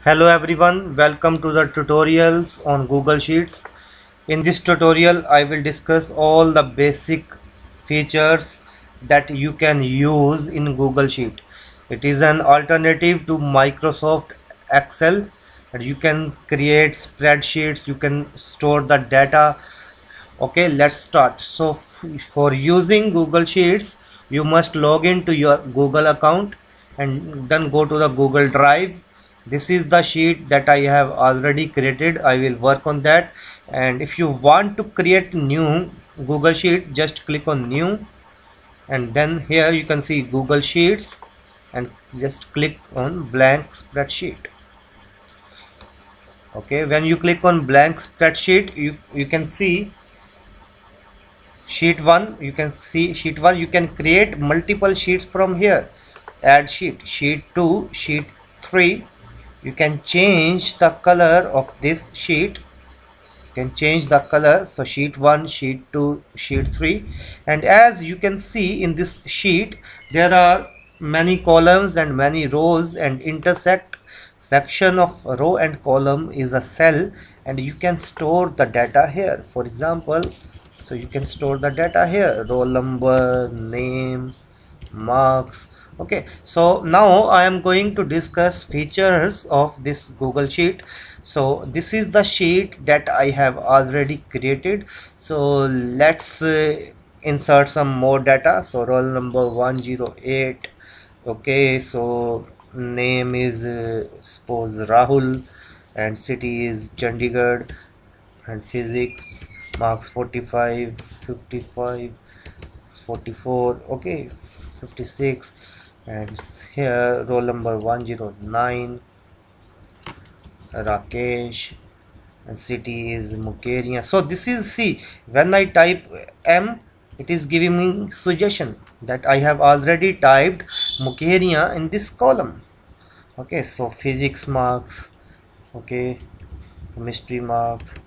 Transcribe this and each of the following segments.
Hello everyone, welcome to the tutorials on Google Sheets. In this tutorial I will discuss all the basic features that you can use in Google Sheet. It is an alternative to Microsoft Excel, and you can create spreadsheets, you can store the data. Okay, let's start. So for using Google Sheets you must log into your Google account and then go to the Google Drive. This is the sheet that I have already created. I will work on that, and if you want to create new Google Sheet, just click on new, and then here you can see Google Sheets and just click on blank spreadsheet. Okay, when you click on blank spreadsheet, you can see sheet 1. You can see sheet 1. You can create multiple sheets from here. Add sheet, sheet 2, sheet 3. You can change the color of this sheet. You can change the color, so sheet 1, sheet 2, sheet 3. And as you can see in this sheet, there are many columns and many rows, and intersect section of row and column is a cell, and you can store the data here. For example, so you can store the data here: roll number, name, marks. Okay, so now I am going to discuss features of this Google Sheet. So this is the sheet that I have already created. So let's insert some more data. So roll number 108. Okay, so name is suppose Rahul, and city is Chandigarh, and physics marks 45, 55, 44, okay, 56, and here roll number 109, Rakesh, and city is Mukeria. So this is, see, when I type M, it is giving me suggestion that I have already typed Mukeria in this column. Okay, so physics marks, okay, chemistry marks.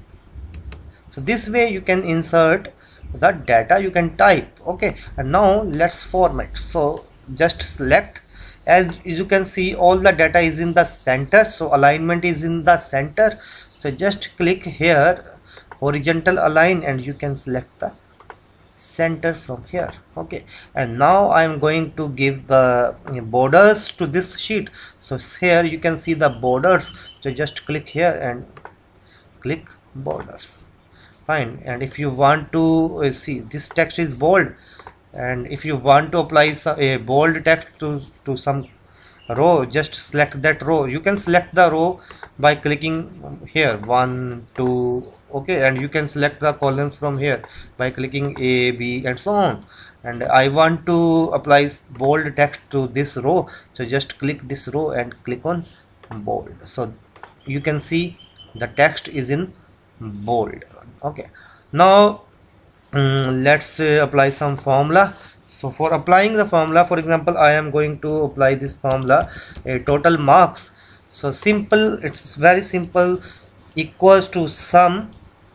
So this way you can insert the data, you can type. Okay, and now let's format. So just select, as you can see all the data is in the center, so alignment is in the center. So just click here, horizontal align, and you can select the center from here. Okay, and now I am going to give the borders to this sheet. So here you can see the borders, so just click here and click borders. Fine. And if you want to see, this text is bold, and if you want to apply a bold text to some row, just select that row. You can select the row by clicking here 1, 2, okay, and you can select the columns from here by clicking A, B, and so on. And I want to apply bold text to this row, so just click this row and click on bold. So you can see the text is in bold. Okay, now let's apply some formula. So for applying the formula, for example, I am going to apply this formula, a total marks. So simple, it's very simple, equals to sum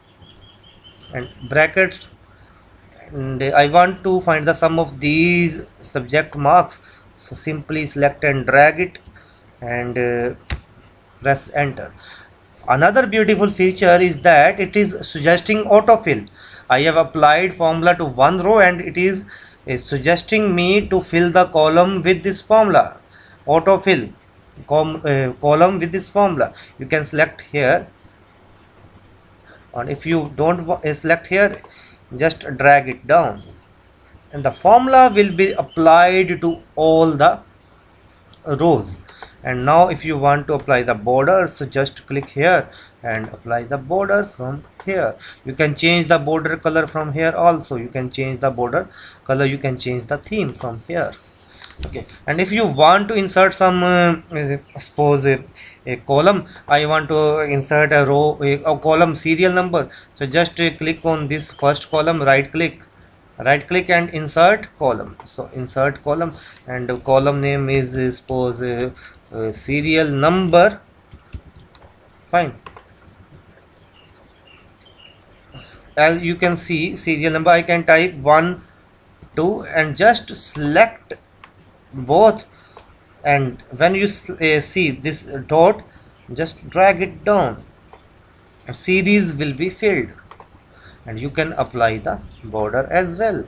and brackets, and I want to find the sum of these subject marks. So simply select and drag it and press enter. Another beautiful feature is that it is suggesting autofill. I have applied formula to one row and it is suggesting me to fill the column with this formula. Autofill column with this formula. You can select here, and if you don't select here, just drag it down, and the formula will be applied to all the rows. And now if you want to apply the border, so just click here and apply the border from here. You can change the border color from here also. You can change the border color, you can change the theme from here. Okay, and if you want to insert some suppose a column, I want to insert a row, a column serial number, so just click on this first column, right click and insert column. So insert column, and the column name is suppose serial number. Fine. As you can see, serial number, I can type 1, 2, and just select both, and when you see this dot, just drag it down and series will be filled, and you can apply the border as well.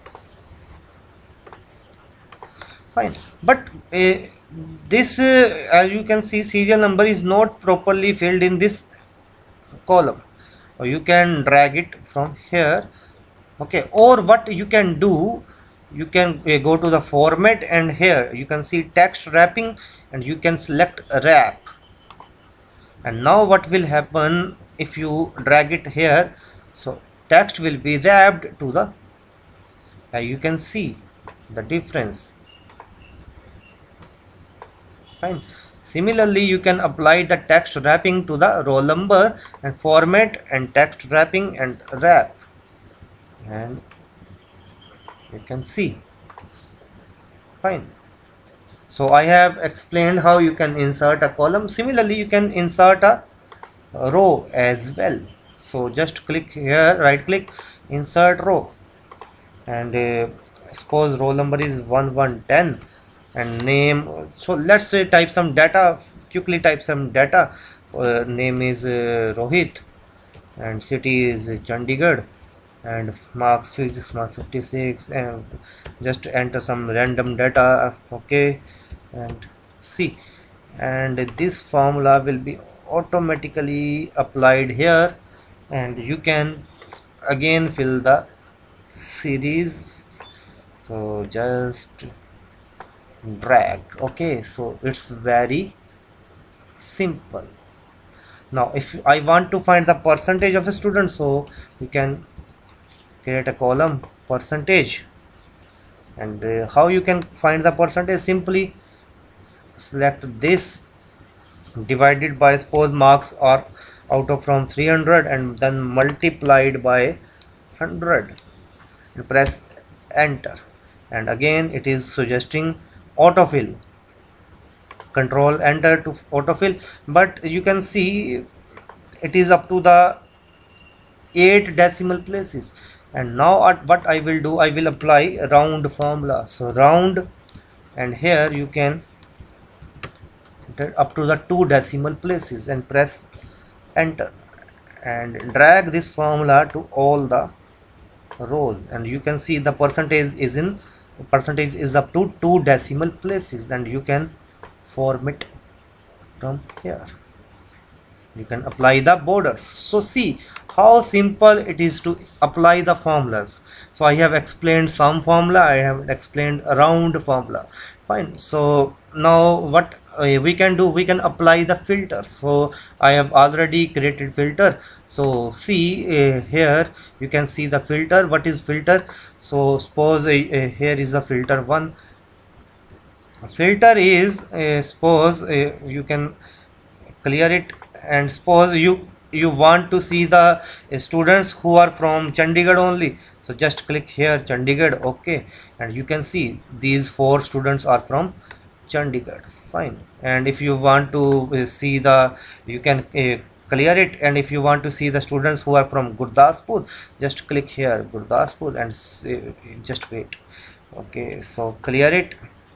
Fine, but this as you can see, serial number is not properly filled in this column, or you can drag it from here. Okay, or what you can do, you can go to the format, and here you can see text wrapping, and you can select wrap. And now what will happen if you drag it here, so text will be wrapped to the, you can see the difference. Fine. Similarly, you can apply the text wrapping to the roll number, and format and text wrapping and wrap, and you can see. Fine. So I have explained how you can insert a column. Similarly, you can insert a row as well. So just click here, right click, insert row, and suppose roll number is 1110 and name. So let's say type some data, quickly type some data. Name is Rohit, and city is Chandigarh, and marks physics mark 56, and just enter some random data. Okay, and see, and this formula will be automatically applied here, and you can again fill the series. So just drag. Okay, so it's very simple. Now if I want to find the percentage of a student, so you can create a column percentage, and how you can find the percentage, simply select this, divided by, suppose marks are out of from 300, and then multiplied by 100, and press enter, and again it is suggesting autofill. Control enter to autofill, but you can see it is up to the 8 decimal places. And now what I will do, I will apply round formula. So round, and here you can enter up to the 2 decimal places, and press enter, and drag this formula to all the rows, and you can see the percentage is up to 2 decimal places, and you can format from here. You can apply the borders. So see how simple it is to apply the formulas. So I have explained some formula, I have explained a round formula. Fine. So now what we can do, we can apply the filters. So I have already created filter. So see here you can see the filter. What is filter? So suppose here is a filter 1. Filter is suppose you can clear it, and suppose you want to see the students who are from Chandigarh only. So just click here Chandigarh. Okay, and you can see these 4 students are from Chandigarh. Fine. And if you want to see the, you can clear it, and if you want to see the students who are from Gurdaspur, just click here Gurdaspur, and just wait. Okay, so clear it,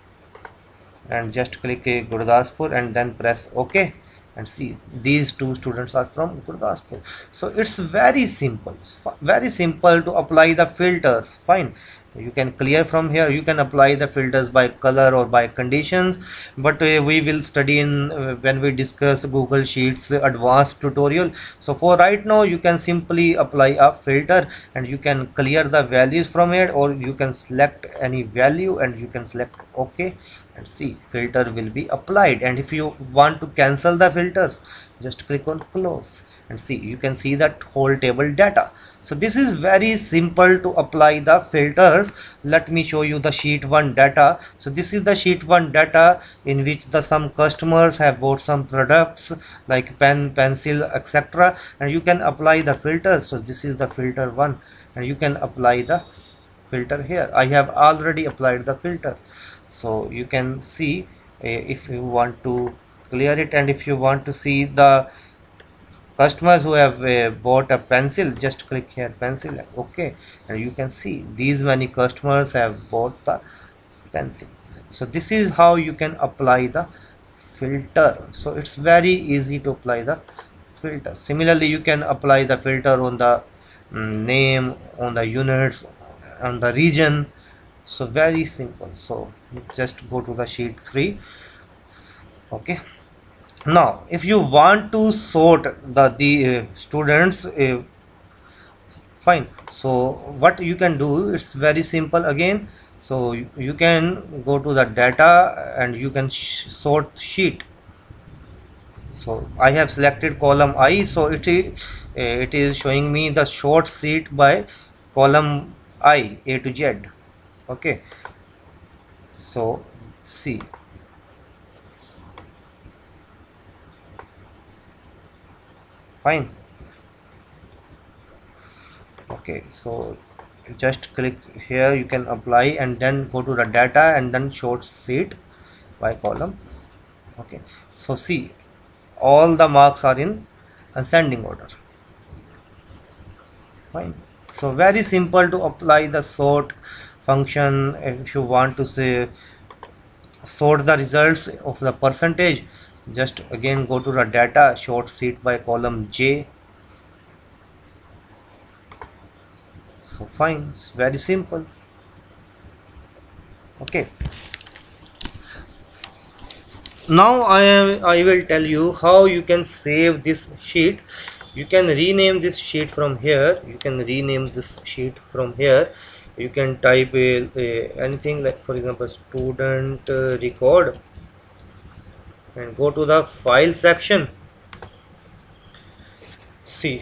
and just click Gurdaspur, and then press OK, and see these 2 students are from Gurdaspur. So it's very simple to apply the filters. Fine. You can clear from here, you can apply the filters by color or by conditions, but we will study in when we discuss Google Sheets advanced tutorial. So for right now you can simply apply a filter, and you can clear the values from here, or you can select any value and you can select OK, and see filter will be applied. And if you want to cancel the filters, just click on close, and see you can see that whole table data. So this is very simple to apply the filters. Let me show you the sheet 1 data. So this is the sheet 1 data in which some customers have bought some products like pen, pencil, etc., and you can apply the filters. So this is the filter 1, and you can apply the filter here. I have already applied the filter. So you can see if you want to clear it, and if you want to see the customers who have bought a pencil, just click here pencil. Okay, and you can see these many customers have bought the pencil. So this is how you can apply the filter. So it's very easy to apply the filter. Similarly, you can apply the filter on the name, on the units, on the region. So very simple. So just go to the sheet 3. Okay, now if you want to sort the students, fine, so what you can do, it's very simple again. So you can go to the data and you can sort sheet. So I have selected column I, so it is showing me the short sheet by column I, A to Z. Okay, so see, fine. Okay, so just click here, you can apply and then go to the data and then short sheet by column. Okay, so see, all the marks are in ascending order. Fine. So very simple to apply the sort function. If you want to say sort the results of the percentage, just again go to the data, short sheet by column J. So fine, it's very simple. Okay, now I will tell you how you can save this sheet. You can rename this sheet from here. You can rename this sheet from here. You can type anything, like for example student record, and go to the file section. See,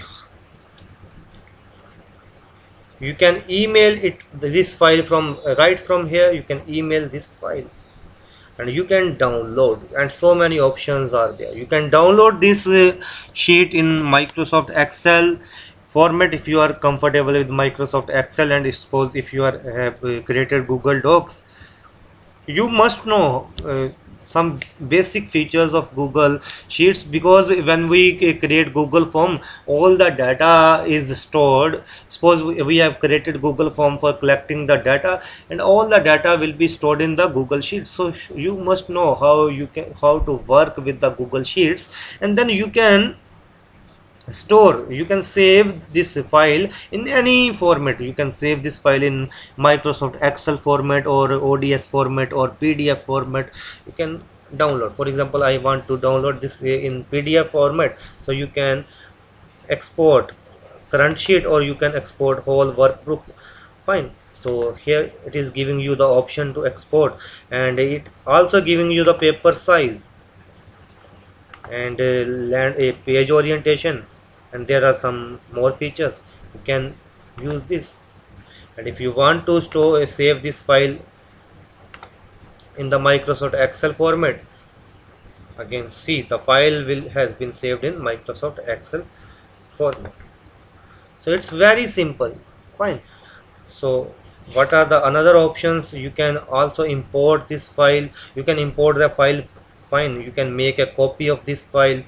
you can email it, this file from right from here. You can email this file and you can download, and so many options are there. You can download this sheet in Microsoft Excel format if you are comfortable with Microsoft Excel, and suppose if you have created Google Docs. You must know some basic features of Google Sheets, because when we create Google Form, all the data is stored. Suppose we have created Google Form for collecting the data, and all the data will be stored in the Google Sheets. So you must know how to work with the Google Sheets, and then you can save this file in any format. You can save this file in Microsoft Excel format or ODS format or PDF format. You can download. For example, I want to download this in PDF format, so you can export current sheet or you can export whole workbook. Fine. So here it is giving you the option to export, and it also giving you the paper size and page orientation, and there are some more features. You can use this. And if you want to save this file in the Microsoft Excel format, again see, the file has been saved in Microsoft Excel format. So it's very simple. Fine. So what are the another options? You can also import this file. You can import the file. Fine. You can make a copy of this file.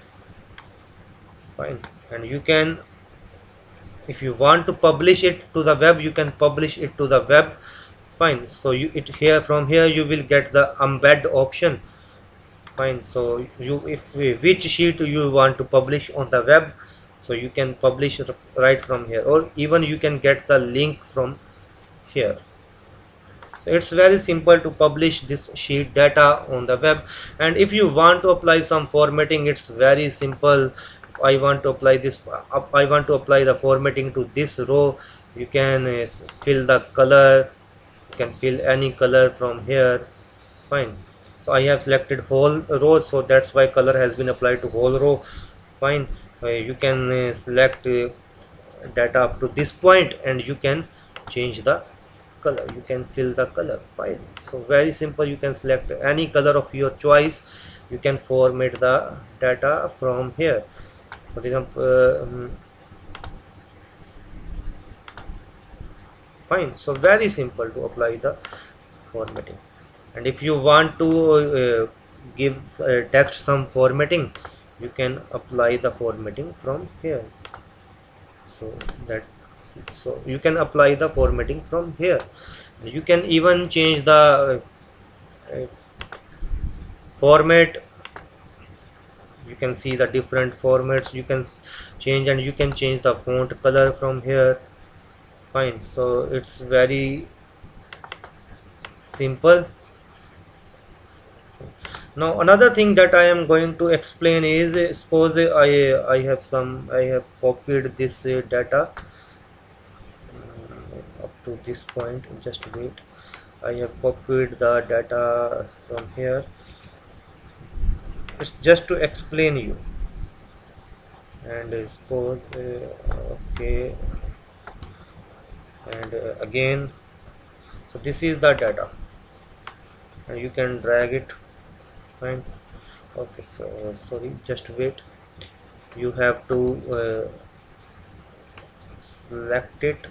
Fine. And you can, if you want to publish it to the web, you can publish it to the web. Fine. So from here you will get the embed option. Fine. So which sheet you want to publish on the web, so you can publish it right from here, or even you can get the link from here. So it's very simple to publish this sheet data on the web. And if you want to apply some formatting, it's very simple. I want to apply the formatting to this row. You can fill the color. You can fill any color from here. Fine. So I have selected whole row, so that's why color has been applied to whole row. Fine. You can select data up to this point, and you can change the color. You can fill the color. Fine. So very simple. You can select any color of your choice. You can format the data from here. For example, fine. So very simple to apply the formatting. And if you want to give text some formatting, you can apply the formatting from here. So you can apply the formatting from here. You can even change the format You can see the different formats you can change, and you can change the font color from here. Fine. So it's very simple. Now another thing that I am going to explain is, suppose I have copied this data up to this point. Just wait, I have copied the data from here. It's just to explain you. And suppose okay, and again, so this is the data, and you can drag it. Fine. Okay, so sorry, just wait, you have to select it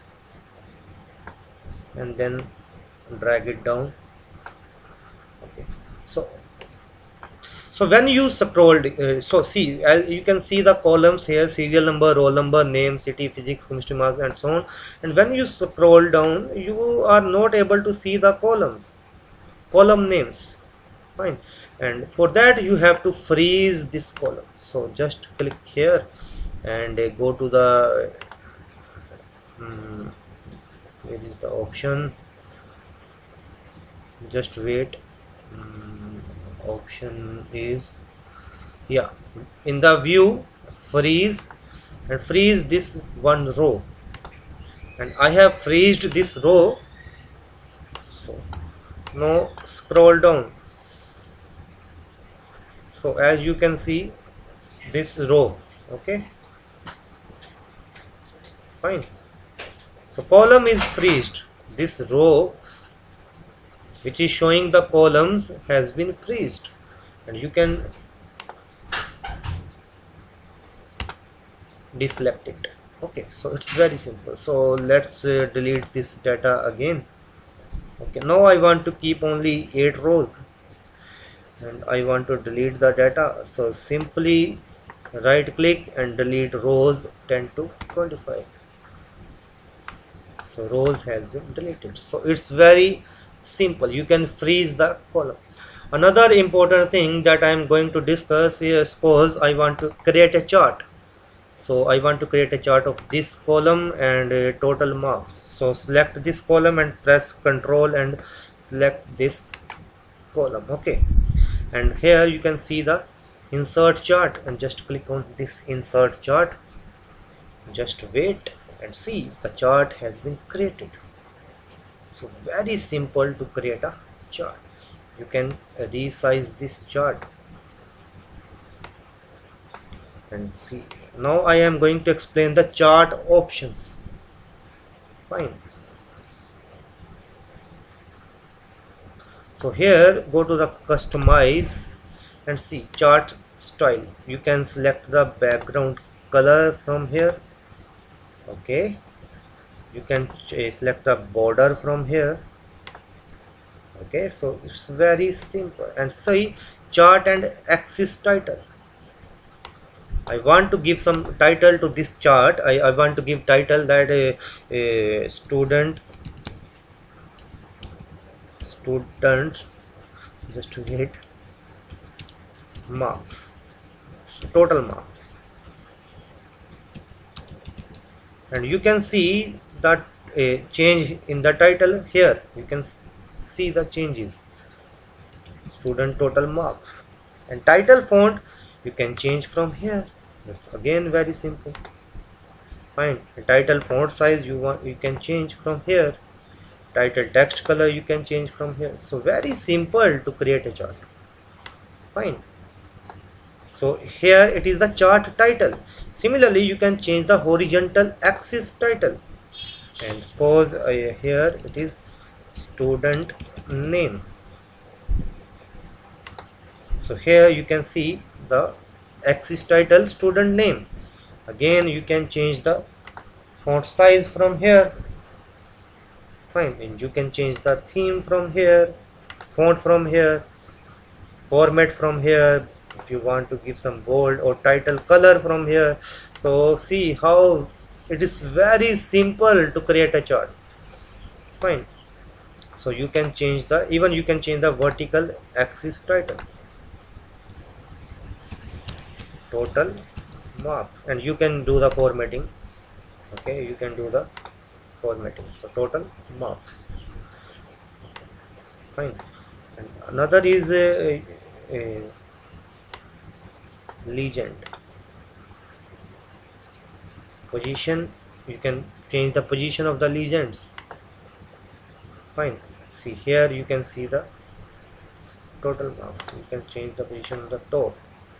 and then drag it down. Okay, so when you scrolled, so see, as you can see the columns here: serial number, roll number, name, city, physics, chemistry, marks, and so on. And when you scroll down, you are not able to see the column names. Fine. And for that you have to freeze this column. So just click here and go to the where is the option? Just wait. Option is, yeah, in the view, freeze, and freeze this one row, and I have freezed this row. So now scroll down. So as you can see this row. Okay, fine. So column is freezed. This row which is showing the columns has been freezed, and you can deselect it. Okay, so it's very simple. So let's delete this data again. Okay, now I want to keep only 8 rows and I want to delete the data. So simply right click and delete rows 10 to 25. So rows has been deleted. So it's very simple. You can freeze the column. Another important thing that I am going to discuss is, suppose I want to create a chart. So I want to create a chart of this column and total marks. So select this column and press Ctrl and select this column. Okay, and here you can see the insert chart, and just click on this insert chart. Just wait and see, the chart has been created. So very simple to create a chart. You can resize this chart and see. Now I am going to explain the chart options. Fine. So here go to the customize and see chart style. You can select the background color from here. Okay, you can select the border from here. Okay, so it's very simple. And see chart and axis title. I want to give some title to this chart. I want to give title that students, just wait, marks, so total marks. And you can see that change in the title here. You can see the changes. Student total marks, and title font you can change from here. That's again very simple. Fine. The title font size you can change from here. Title text color you can change from here. So very simple to create a chart. Fine. So here it is the chart title. Similarly, you can change the horizontal axis title, and suppose here it is student name. So here you can see the axis title student name. Again you can change the font size from here. Fine. And you can change the theme from here, font from here, format from here. If you want to give some bold or title color from here. So see how it is very simple to create a chart. Fine. So you can change the, even you can change the vertical axis title. total marks, and you can do the formatting. Okay, you can do the formatting. So total marks, fine. And another is a legend position. You can change the position of the legends, fine. See here, you can see the total marks. You can change the position of the top,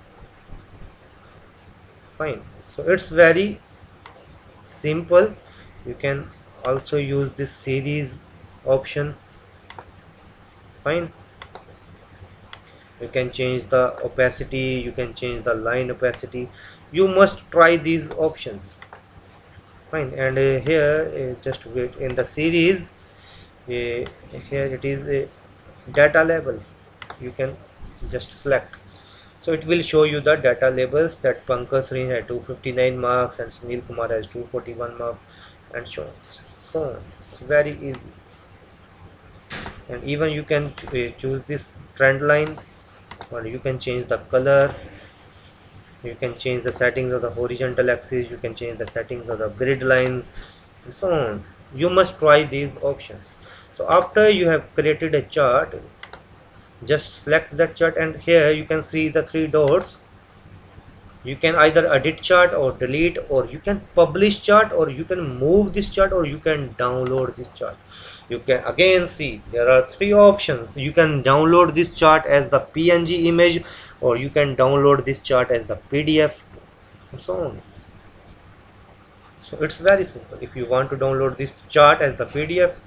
fine. So it's very simple. You can also use this series option, fine. You can change the opacity, you can change the line opacity. You must try these options, fine. And here just wait, in the series here it is data labels. You can just select, so it will show you the data labels that Pankaj Srin had 259 marks and Sunil Kumar has 241 marks, and so on. It's very easy. And even you can choose this trend line, or you can change the color, you can change the settings of the horizontal axis, you can change the settings of the grid lines, and so on. You must try these options. So after you have created a chart, just select that chart, and here you can see the three dots. You can either edit chart or delete, or you can publish chart, or you can move this chart, or you can download this chart. You can again see there are three options. You can download this chart as the PNG image, or you can download this chart as the PDF, and so on. So it's very simple. If you want to download this chart as the PDF,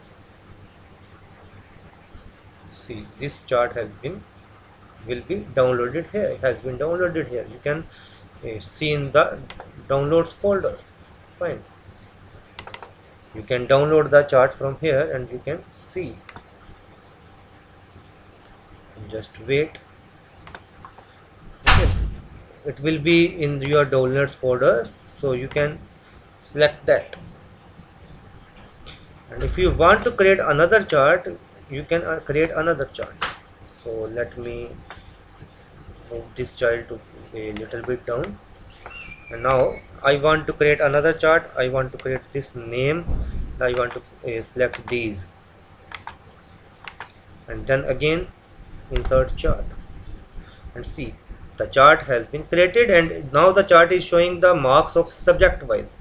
see this chart will be downloaded here. It has been downloaded here. You can see in the downloads folder, fine. You can download the chart from here and you can see. Just wait. Okay. It will be in your downloads folders, so you can select that. And if you want to create another chart, you can create another chart. So let me move this child to a little bit down, and now I want to create another chart. I want to create this name. I want to select these, and then again insert chart, and see the chart has been created, and now the chart is showing the marks of subject wise.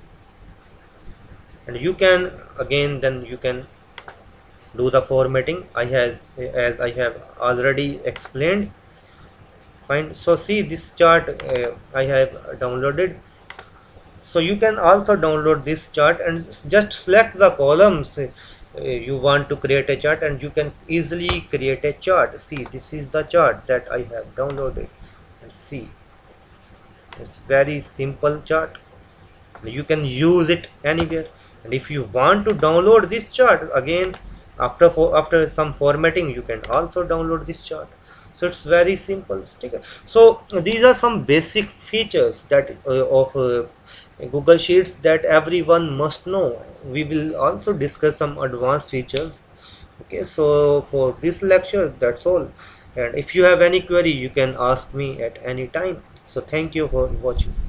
And you can again then you can do the formatting as I have already explained, fine. So see this chart I have downloaded, so you can also download this chart and just select the columns you want to create a chart, and you can easily create a chart. See, this is the chart that I have downloaded, and see it's very simple chart. You can use it anywhere. And if you want to download this chart again after some formatting, you can also download this chart. So it's very simple. So these are some basic features that of Google Sheets that everyone must know. We will also discuss some advanced features. Okay, so for this lecture, that's all. And if you have any query, you can ask me at any time. So thank you for watching.